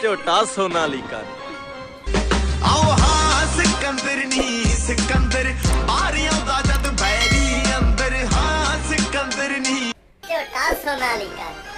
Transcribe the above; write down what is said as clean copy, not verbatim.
ਝੋਟਾ ਸੋਨਾਲੀਕਾ। आओ हाँ सिकंदर नी सिकंदर आरियां दा जद बैरी अंदर हाँ सिकंदर नी ਝੋਟਾ ਸੋਨਾਲੀਕਾ।